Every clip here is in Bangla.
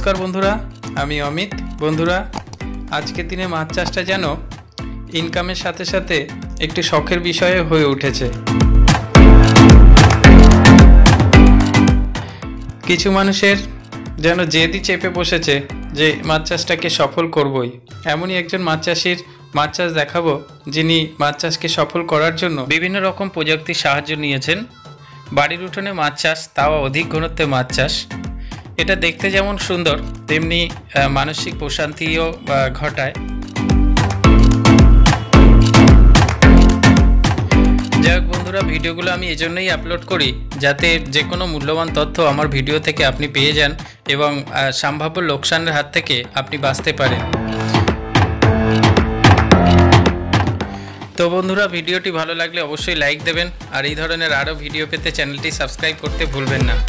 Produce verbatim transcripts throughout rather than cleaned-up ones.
নমস্কার বন্ধুরা, আমি অমিত। বন্ধুরা, আজকের দিনে মাছ চাষটা যেন ইনকামের সাথে সাথে একটি শখের বিষয়ে হয়ে উঠেছে। কিছু মানুষের যেন জেদই চেপে বসেছে যে মাছ চাষটাকে সফল করবই। এমনই একজন মাছ চাষির মাছ চাষ দেখাবো, যিনি মাছ চাষকে সফল করার জন্য বিভিন্ন রকম প্রযুক্তির সাহায্য নিয়েছেন। বাড়ির উঠোনে মাছ চাষ, তাও অধিক ঘনত্বে মাছ চাষ। এটা দেখতে যেমন সুন্দর, তেমনি মানসিক প্রশান্তিও ঘটায়। যাই হোক বন্ধুরা, ভিডিওগুলো আমি এজন্যই আপলোড করি যাতে যে কোনো মূল্যবান তথ্য আমার ভিডিও থেকে আপনি পেয়ে যান এবং সম্ভাব্য লোকসানের হাত থেকে আপনি বাঁচতে পারেন। তো বন্ধুরা, ভিডিওটি ভালো লাগলে অবশ্যই লাইক দেবেন, আর এই ধরনের আরও ভিডিও পেতে চ্যানেলটি সাবস্ক্রাইব করতে ভুলবেন না।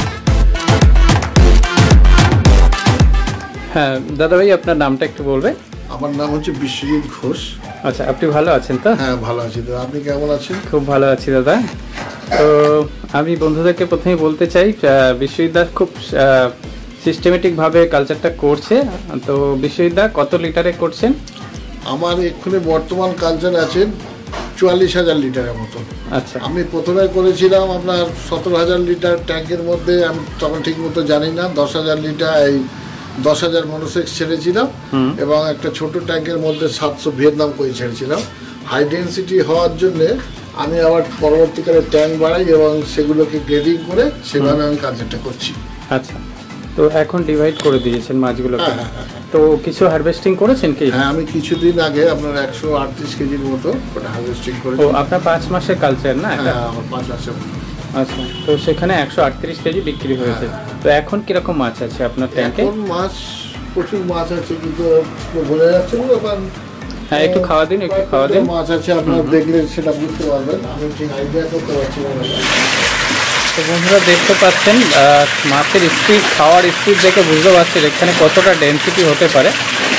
হ্যাঁ দাদা ভাই, আপনার নামটা একটু বলবেন? আমার নাম হচ্ছে বিশ্বজিৎ ঘোষ। আচ্ছা, আপনি ভালো আছেন তো? হ্যাঁ ভালো আছি। তো আপনি কেমন আছেন? খুব ভালো আছি দাদা। তো আমি বন্ধুদেরকে প্রথমেই বলতে চাই, বিশ্বজিৎ দা খুব সিস্টেমেটিকভাবে কালচারটা করছে। তো বিশ্বজিৎ দা কত লিটারে করছেন? আমার এক্ষুনি বর্তমান কালচার আছে চুয়াল্লিশ হাজার লিটারের মতো। আচ্ছা, আমি প্রথমে করেছিলাম আপনার সতেরো হাজার লিটার ট্যাঙ্কের মধ্যে। আমি তখন ঠিক মতো জানি না, দশ হাজার লিটার এই দশ হাজার মনোসেক্স ছেড়েছিলাম এবং একটা ছোট ট্যাঙ্কের মধ্যে সাতশো ভিয়েতনাম করে ছেড়েছিলাম। হাই ডেন্সিটি হওয়ার জন্যে আমি আবার পরবর্তীকালে ট্যাঙ্ক বাড়াই এবং সেগুলোকে গ্রেডিং করে সেভাবে আমি কালচারটা করছি। আচ্ছা, তো এখন ডিভাইড করে দিয়েছেন মাছগুলোকে। তো কিছু হারভেস্টিং করেছেন কি? হ্যাঁ, আমি কিছুদিন আগে আপনার একশো আটত্রিশ কেজির মতো ওটা হারভেস্টিং করেছি। ও, আপনার পাঁচ মাসের কালচার না? হ্যাঁ, আমার পাঁচ মাসের। আচ্ছা, তো সেখানে একশো আটত্রিশ কেজি বিক্রি হয়েছে। তো এখন কিরকম মাছ আছে আপনার ট্যাঙ্কে? এখন মাছ প্রচুর মাছ আছে, কিন্তু বোঝা যাচ্ছে না। কারণ হ্যাঁ, একটু খাওয়া দিন, একটু খাওয়া দিন। মাছ আছে, আপনার দেখলে সেটা বুঝতে পারবেন। আমি ঠিক আইডিয়া করতে পারছি না। তো বন্ধুরা দেখতে পাচ্ছেন মাছের স্পিড, খাওয়ার স্পিড দেখে বুঝতে পারছেন এখানে কতটা ডেন্সিটি হতে পারে।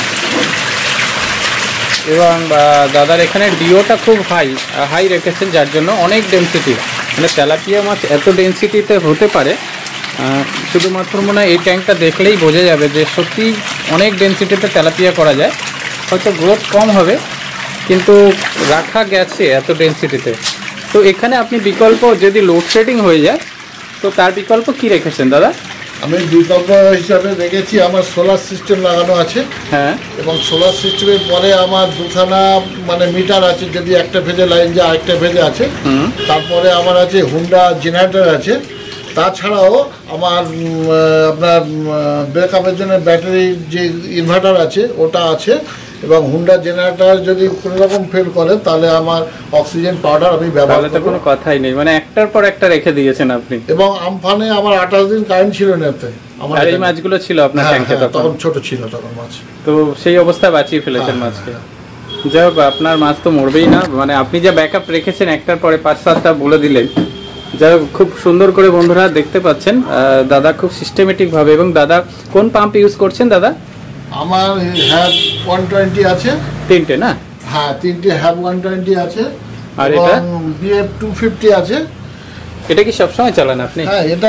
এবং দাদার এখানে ডিওটা খুব হাই হাই রেখেছেন, যার জন্য অনেক ডেন্সিটি, মানে তেলাপিয়া মাছ এত ডেন্সিটিতে হতে পারে শুধুমাত্র মনে হয় এই ট্যাঙ্কটা দেখলেই বোঝা যাবে যে সত্যি অনেক ডেন্সিটিতে তেলাপিয়া করা যায়। হয়তো গ্রোথ কম হবে, কিন্তু রাখা গেছে এত ডেন্সিটিতে। তো এখানে আপনি বিকল্প, যদি লোডশেডিং হয়ে যায় তো তার বিকল্প কি রেখেছেন দাদা? আমি বিকল্প হিসাবে রেখেছি আমার সোলার সিস্টেম লাগানো আছে। হ্যাঁ, এবং সোলার সিস্টেমের পরে আমার দুখানা মানে মিটার আছে, যদি একটা ফেজে লাইন যায় আরেকটা ফেজে আছে। তারপরে আমার আছে হুন্ডা জেনারেটর আছে। তাছাড়াও আমার আপনার ব্যাকআপের জন্য ব্যাটারির যে ইনভার্টার আছে ওটা আছে। এবং হুন্ডা জেনারেটর যদি কোনো রকম ফেল করে তাহলে আমার অক্সিজেন পাউডার আমি ব্যবহার করব। কোনো কথাই নেই, মানে একটার পর একটা রেখে দিয়েছেন আপনি। এবং আমফানে আমার আঠাশ দিন কারেন্ট ছিল না, আমার এই মাছগুলো ছিল আপনার ট্যাঙ্কে তখন ছোট ছিল তখন মাছ। তো সেই অবস্থায় বাঁচিয়ে ফেলেছেন মাছকে। যাই হোক, আপনার মাছ তো মরবেই না, মানে আপনি যা ব্যাকআপ রেখেছেন একটার পরে পাঁচ সাতটা বলে দিলেন। যাই হোক, খুব সুন্দর করে বন্ধুরা দেখতে পাচ্ছেন দাদা খুব সিস্টেমেটিক ভাবে। এবং দাদা কোন পাম্প ইউজ করছেন দাদা? আমার হ্যাভ ওয়ান টোয়েন্টি আছে। তিনটে না? হ্যাঁ, তিনটে হ্যাভ ওয়ান টোয়েন্টি আছে। আর এটা বিএফ টু ফিফটি আছে। এটা কি সবসময় চালান আপনি? হ্যাঁ, এটা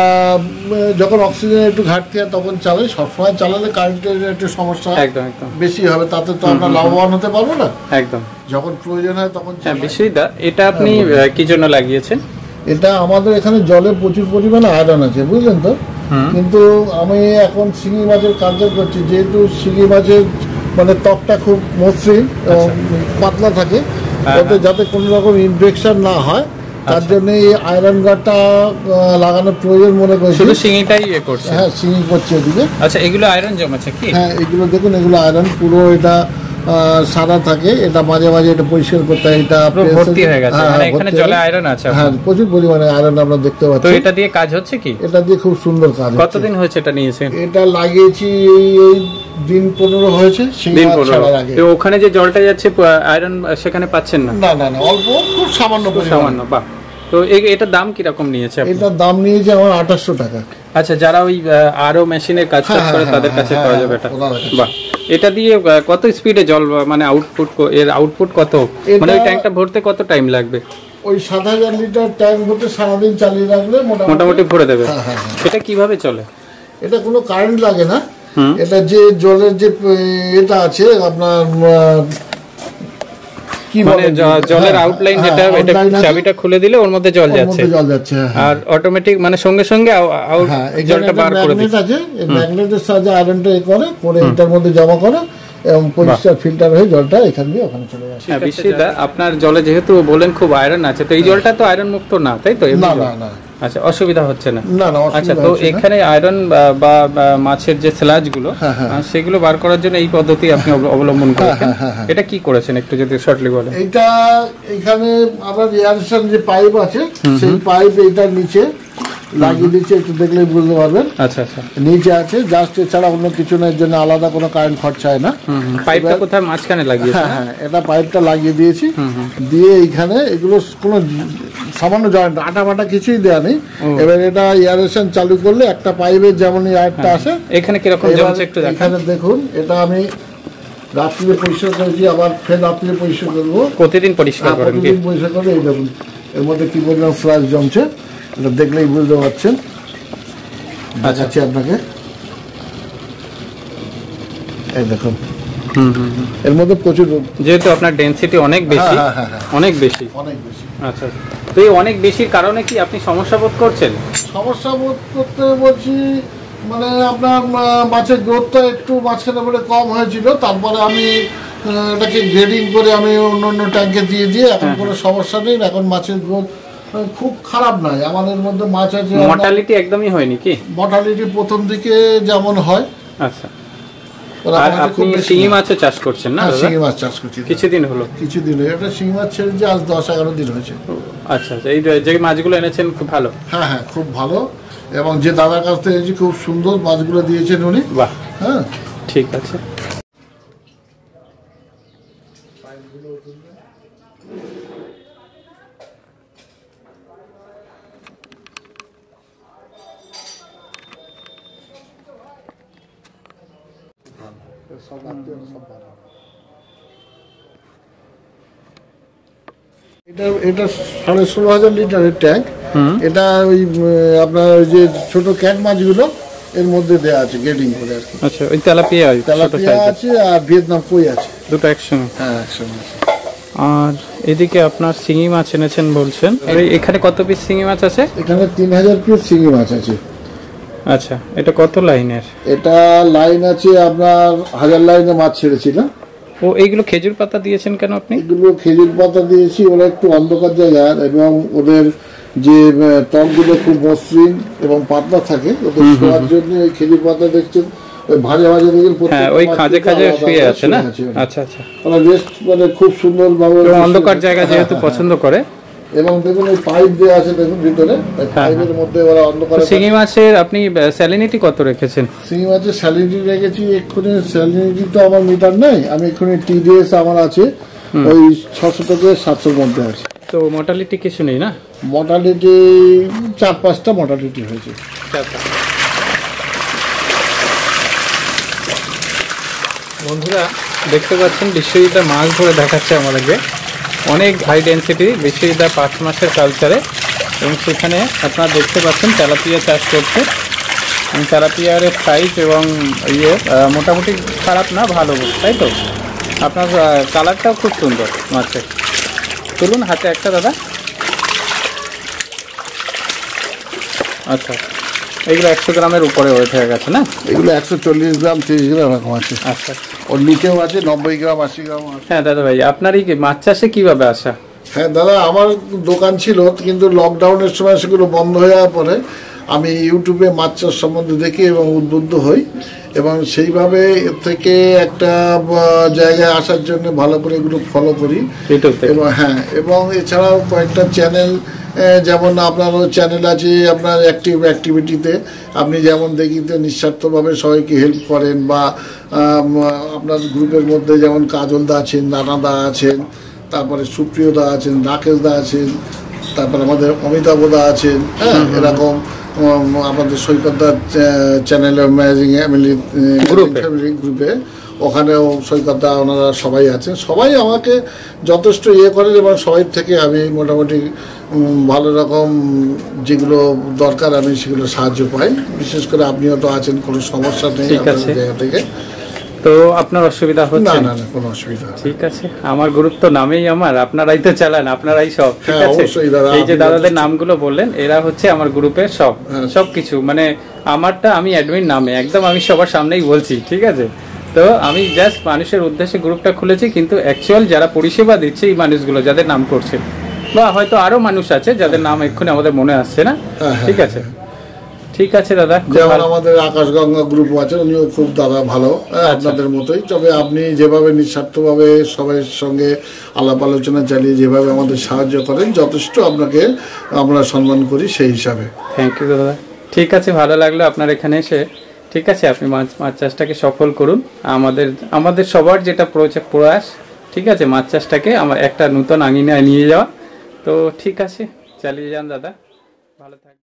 যখন অক্সিজেন একটু ঘাটতি হয় তখন চালাই। সবসময় চালালে কারেন্টের একটু সমস্যা একদম একদম বেশি হবে, তাতে তো আমরা লাভবান হতে পারবো না। একদম, যখন প্রয়োজন হয় তখন। হ্যাঁ বিশ্বজিৎ, এটা আপনি কি জন্য লাগিয়েছেন? এটা আমাদের এখানে জলে প্রচুর পরিমাণে আয়রন আছে, বুঝলেন তো। কিন্তু আমি এখন শিঙি মাছের কালচার করছি, যেহেতু শিঙি মাছের মানে ত্বকটা খুব মসৃণ এবং পাতলা থাকে, ওতে যাতে কোনো রকম ইনফেকশন না হয় তার জন্য এই আয়রন গার্ডটা লাগানোর প্রয়োজন মনে করছি। শুধু শিঙিটাই ইয়ে করছে? হ্যাঁ, শিঙি করছে এদিকে। আচ্ছা, এগুলো আয়রন জমেছে কি? হ্যাঁ, এগুলো দেখুন, এগুলো আয়রন পুরো এটা সাদা থাকে। এটা মাঝে মাঝে এটা পরিষ্কার করতে হয়। এটা ভর্তি হয়ে গেছে, মানে এখানে জলে আয়রন আছে। হ্যাঁ, প্রচুর পরিমাণে আয়রন আমরা দেখতে পাচ্ছি। তো এটা দিয়ে কাজ হচ্ছে কি? এটা দিয়ে খুব সুন্দর কাজ। কতদিন হয়েছে এটা নিয়েছেন? এটা লাগিয়েছি এই দিন পনেরো হয়েছে। দিন পনেরো। তো ওখানে যে জলটা যাচ্ছে আয়রন সেখানে পাচ্ছেন না? না না না, অল্প, খুব সামান্য সামান্য। বাহ, তো এটার দাম কিরকম নিয়েছে? এটার দাম নিয়েছে আমার আঠাশশো টাকা। আচ্ছা, যারা ওই আরো মেশিনের কাজ করে তাদের কাছে পাওয়া যাবে এটা? বাহ, এটা দিয়ে কত স্পিডে জল, মানে আউটপুট, এর আউটপুট কত, মানে ওই ট্যাঙ্কটা ভরতে কত টাইম লাগবে? ওই সাত হাজার লিটার ট্যাঙ্ক ভরতে সারাদিন চালিয়ে রাখলে মোটামুটি ভরে দেবে। এটা কিভাবে চলে? এটা কোনো কারেন্ট লাগে না। এটা যে জলের যে এটা আছে আপনার কি মানে জলের আউটলাইন যেটা, এটা চাবিটা খুলে দিলে ওর মধ্যে জল যাচ্ছে, জল যাচ্ছে আর অটোমেটিক মানে সঙ্গে সঙ্গে জলটা বার করে দিচ্ছে। আছে এই ম্যাগনেটের সাহায্যে আয়রনটা এ করে করে এটার মধ্যে জমা করে এবং পরিষ্কার ফিল্টার হয়ে জলটা এখান দিয়ে ওখানে চলে যায়। হ্যাঁ বিশ্বজিৎ, আপনার জলে যেহেতু বলেন খুব আয়রন আছে, তো এই জলটা তো আয়রন মুক্ত না, তাই তো? না না না। আচ্ছা, অসুবিধা হচ্ছে না? না না। আচ্ছা, তো এখানে আয়রন বা মাছের যে স্ল্যাজ গুলো সেগুলো বার করার জন্য এই পদ্ধতি আপনি অবলম্বন করেছেন, এটা কি করেছেন একটু যদি শর্টলি বলেন। এটা এখানে আমার এয়ারেশন যে পাইপ আছে সেই পাইপ এইটার নিচে লাগিয়ে দিচ্ছে, একটু দেখলেই বুঝতে পারবেন। আচ্ছা আচ্ছা, নিচে আছে জাস্ট, এছাড়া অন্য কিছু না, এর জন্য আলাদা কোনো কারেন্ট খরচা হয় না। পাইপটা কোথায় মাঝখানে লাগিয়েছেন? হ্যাঁ হ্যাঁ, এটা পাইপটা লাগিয়ে দিয়েছি, দিয়ে এইখানে এগুলো কোনো সামান্য জয়েন্ট আটা বাটা কিছুই দেওয়া নেই। এবার এটা এয়ারেশন চালু করলে একটা পাইপের যেমন এয়ারটা আসে, এখানে কিরকম জমছে একটু দেখেন। এখানে দেখুন, এটা আমি রাত্রে পরিষ্কার করেছি, আবার ফের রাত্রে পরিষ্কার করবো। প্রতিদিন পরিষ্কার করেন? প্রতিদিন পরিষ্কার করে। এই দেখুন এর মধ্যে কি পরিমাণ ফ্লাশ জমছে, এটা দেখলেই বুঝতে পারছেন। দেখাচ্ছি আপনাকে, এই দেখুন এর মধ্যে প্রচুর, যেহেতু আপনার ডেনসিটি অনেক বেশি, অনেক বেশি অনেক বেশি। আচ্ছা, তো এই অনেক বেশির কারণে কি আপনি সমস্যা বোধ করছেন? সমস্যা বোধ করতে বলছি মানে আপনার মাছের গ্রোথটা একটু মাঝখানে বলে কম হয়েছিল, তারপরে আমি এটাকে গ্রেডিং করে আমি অন্য অন্য ট্যাঙ্কে দিয়ে দিয়ে এখন কোনো সমস্যা নেই। এখন মাছের গ্রোথ খুব খারাপ নয়। আমাদের মধ্যে মাছ আছে, মর্টালিটি একদমই হয়নি কি? মর্টালিটি প্রথম দিকে যেমন হয়। আচ্ছা, আর আপনি শিঙি মাছও চাষ করছেন না? শিঙি মাছ চাষ করছি কিছুদিন হলো? কিছুদিন হলো, এটা শিঙি মাছ ছেড়ে যে আজ দশ এগারো দিন হয়েছে। আচ্ছা আচ্ছা, এই যে মাছগুলো এনেছেন খুব ভালো? হ্যাঁ হ্যাঁ, খুব ভালো, এবং যে দাদার কাছ থেকে খুব সুন্দর মাছগুলো দিয়েছেন উনি। বাহ, হ্যাঁ ঠিক আছে। এটা এটা সাড়ে ষোলো হাজার লিটারের ট্যাঙ্ক। এটা ওই আপনার ওই যে ছোট ক্যাট মাছগুলো এর মধ্যে দেওয়া আছে গ্রেডিং করে আর কি। আচ্ছা, ওই তেলাপিয়া তেলাপিয়া আছে আর ভিয়েতনাম কই আছে, দুটো একসঙ্গে? হ্যাঁ একসঙ্গে। আর এদিকে আপনার শিঙি মাছ এনেছেন বলছেন, এখানে কত পিস শিঙি মাছ আছে? এখানে তিন হাজার পিস শিঙি মাছ আছে। আচ্ছা, এটা কত লাইনের? এটা লাইন আছে আপনার হাজার লাইনে মাছ ছেড়েছিলাম। ও, এইগুলো খেজুর পাতা দিয়েছেন কেন আপনি? এগুলো খেজুর পাতা দিয়েছি, ওরা একটু অন্ধকার জায়গায় এবং ওদের যে ত্বকগুলো খুব মসৃণ এবং পাতলা থাকে, ওদের শোয়ার জন্য এই খেজুর পাতা দেখছেন ওই ভাঁজে ভাঁজে দেখেন, হ্যাঁ ওই খাঁজে খাঁজে শুয়ে আছে না? আচ্ছা আচ্ছা, ওরা বেশ মানে খুব সুন্দর ভাবে অন্ধকার জায়গা যেহেতু পছন্দ করে। এবং দেখুন এই পাইপ দেওয়া আছে, দেখুন ভিতরে পাইপের মধ্যে ওরা অন্ধকার। শিঙি মাছের আপনি স্যালিনিটি কত রেখেছেন? শিঙি মাছের স্যালিনিটি রেখেছি এক্ষুনি, স্যালিনিটি তো আমার মিটার নেই, আমি এক্ষুনি টিডিএস আমার আছে ওই ছশো থেকে সাতশোর মধ্যে আছে। তো মর্টালিটি কিছু নেই না? মর্টালিটি চার পাঁচটা মর্টালিটি হয়েছে। বন্ধুরা দেখতে পাচ্ছেন বিশ্বজিৎ মাছ ধরে দেখাচ্ছে আমাদেরকে, অনেক হাই ডেন্সিটি বিশ্বজিৎ পাঁচ মাসের কালচারে, এবং সেখানে আপনারা দেখতে পাচ্ছেন তেলাপিয়া চাষ করছে। তেলাপিয়ারের সাইজ এবং ইয়ে মোটামুটি খারাপ না, ভালো, তাই তো? আপনার কালারটাও খুব সুন্দর মাছের। তুলুন হাতে একটা দাদা। আচ্ছা, এগুলো একশো গ্রামের উপরে ওয়েট হয়ে গেছে না? এগুলো একশো চল্লিশ গ্রাম তিরিশ গ্রাম এরকম আছে। আচ্ছা, ওর নিচেও আছে নব্বই গ্রাম আশি গ্রাম আছে। হ্যাঁ দাদা ভাই, আপনার এই মাছ চাষে কিভাবে আসা? হ্যাঁ দাদা, আমার দোকান ছিল, কিন্তু লকডাউনের সময় সেগুলো বন্ধ হয়ে যাওয়ার পরে আমি ইউটিউবে মাছ চাষ সম্বন্ধে দেখি এবং উদ্বুদ্ধ হই, এবং সেইভাবে এর থেকে একটা জায়গায় আসার জন্য ভালো করে এগুলো ফলো করি। এবং হ্যাঁ, এবং এছাড়াও কয়েকটা চ্যানেল, যেমন আপনারও চ্যানেল আছে আপনার অ্যাক্টিভ অ্যাক্টিভিটিতে, আপনি যেমন দেখিতে নিঃস্বার্থভাবে সবাইকে হেল্প করেন, বা আপনার গ্রুপের মধ্যে যেমন কাজল দা আছেন, নানা দা আছেন, তারপরে সুপ্রিয় দা আছেন, রাকেশ দা আছেন, তারপর আমাদের অমিতাভ দা আছেন, হ্যাঁ এরকম আমাদের সৈকত দার চ্যানেলে ম্যানেজিং ফ্যামিলি গ্রুপে ওখানেও সৈকতদা ওনারা সবাই আছেন, সবাই আমাকে যথেষ্ট ইয়ে করেন এবং সবাই থেকে আমি মোটামুটি ভালো রকম যেগুলো দরকার আমি সেগুলো সাহায্য পাই। বিশেষ করে আপনিও তো আছেন, কোনো সমস্যা নেই আপনাদের জায়গা থেকে, তো আপনার অসুবিধা হচ্ছে না? না না কোনো অসুবিধা। ঠিক আছে, আমার গুরুত্ব নামেই আমার, আপনারাই তো চালান, আপনারাই সব। ঠিক আছে, এই যে দাদাদের নামগুলো বললেন এরা হচ্ছে আমার গ্রুপের সব সবকিছু, মানে আমারটা আমি অ্যাডমিন নামে একদম আমি সবার সামনেই বলছি। ঠিক আছে, তো আমি জাস্ট মানুষের উদ্দেশ্যে গ্রুপটা খুলেছি, কিন্তু অ্যাকচুয়াল যারা পরিষেবা দিচ্ছে এই মানুষগুলো যাদের নাম করছে, বা হয়তো আরো মানুষ আছে যাদের নাম এক্ষুনি আমাদের মনে আসছে না। ঠিক আছে, ঠিক আছে দাদা। যেমন আমাদের আকাশগঙ্গা গ্রুপ আছে, উনিও খুব দাদা ভালো, আপনাদের মতোই। তবে আপনি যেভাবে নিঃস্বার্থভাবে সবার সঙ্গে আলাপ আলোচনা চালিয়ে যেভাবে আমাদের সাহায্য করেন, যথেষ্ট আপনাকে আমরা সম্মান করি সেই হিসাবে। থ্যাংক ইউ দাদা। ঠিক আছে, ভালো লাগলো আপনার এখানে এসে। ঠিক আছে, আপনি মাছ মাছ চাষটাকে সফল করুন। আমাদের আমাদের সবার যেটা প্রয়াস, ঠিক আছে, মাছ চাষটাকে আমার একটা নতুন আঙিনায় নিয়ে যাওয়া। তো ঠিক আছে, চালিয়ে যান দাদা, ভালো থাকবেন।